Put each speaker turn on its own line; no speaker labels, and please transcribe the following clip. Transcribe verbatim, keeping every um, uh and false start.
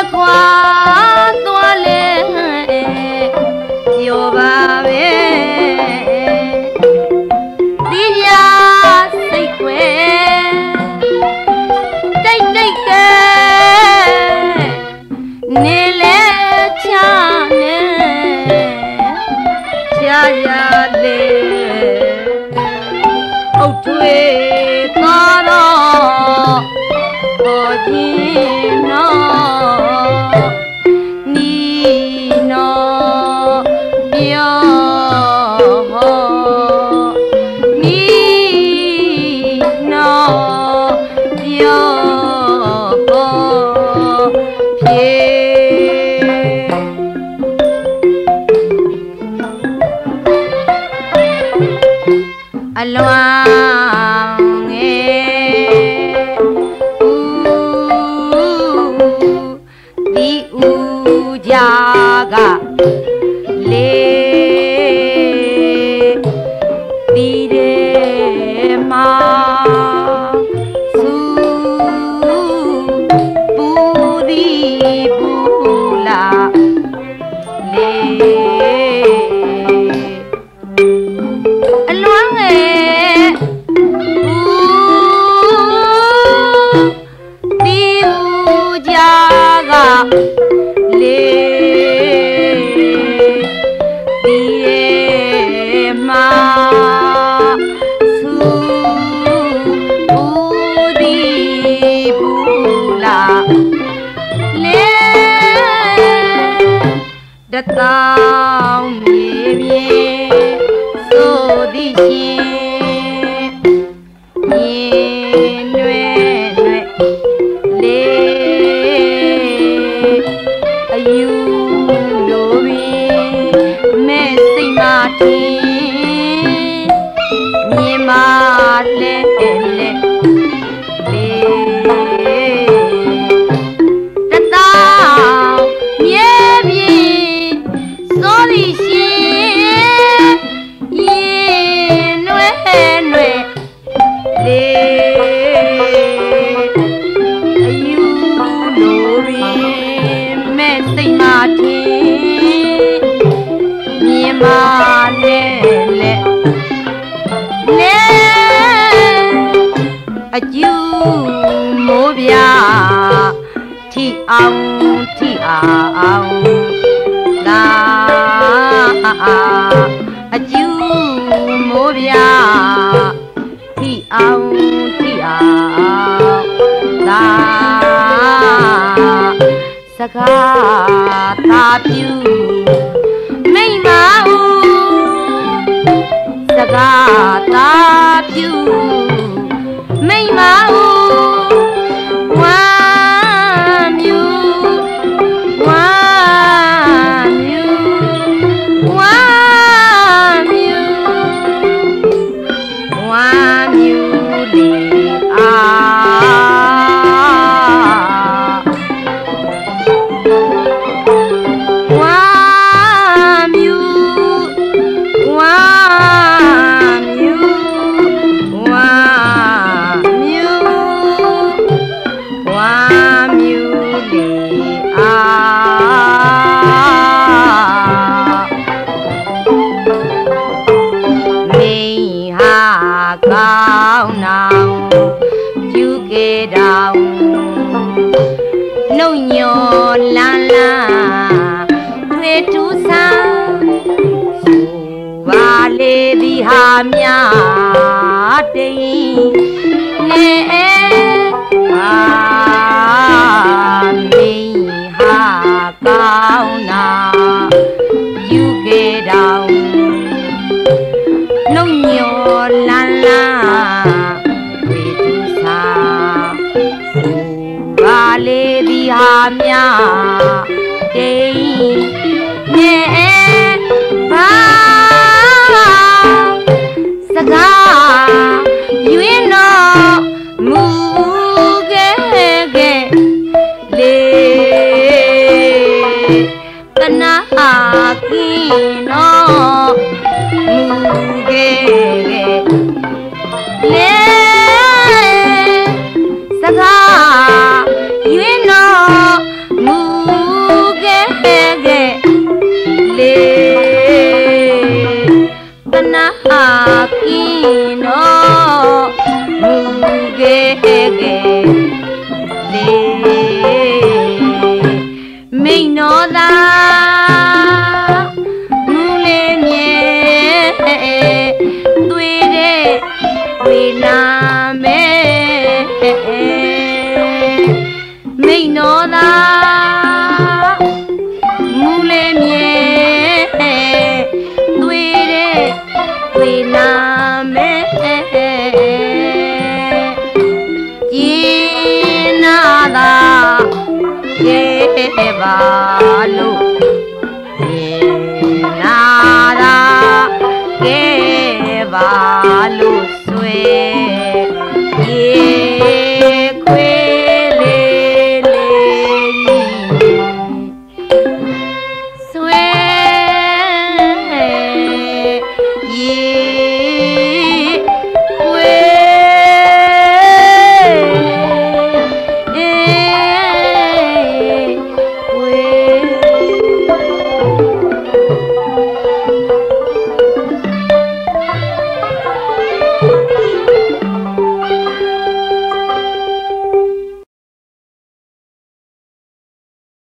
ခွာသွားလဲပြောပါပဲဒီပြစိတ်ခွဲတိတ်တိတ်ကဲနေလဲချနေချာရလေအုတ်ထွေးသားတော့ပေါ်ခြင်းနော်နီနော်ပြောဟောနီနော်ပြောဟောဖြေအလွန်ငယ်ဒီဦးကြကလေဒီတဲ့မှာသူပူဒီပူလာလေအလွန်ငယ်ဒီဦးကြကလေဒီရဲ့မှာသူပူဒီပူလာလေတတောင်းမြေမြေဆိုသည်ရှင်ရင်ရွယ်ရွယ်လေအယူလိုပြီးမဲ့စိတ်မထင်မြင်မလဲလဲလေတတောင်းမြေပြေဆိုသည်ရှင်ရင်ရွယ်ရွယ်လေအယူလိုပြီးမဲ့စိတ်မထင်မြင်မလဲလဲလဲအကျူမိုးပြထီအောင်ထီအောင်လာအကျူမိုးပြထီအောင်ထီအောင်လာစကားသာပြူမိမဦးစကားသာပြူမိမဦးဝမ်းမြူဝမ်းမြူဝမ်းမြူဝမ်းမြူလေအာဟာမြတိနေအာမိဟာကောင်းနာယူခဲ့တော်နှုတ်ညောလန်းလန်းဝေသူစာဘူပါလေဒီဟာမြတိနေဘာစကားယူရင်တော့မူခဲ့ခဲ့လေတနာကင်းတော့မူခဲ့ခဲ့လေစကားယူရင်တော့မူ va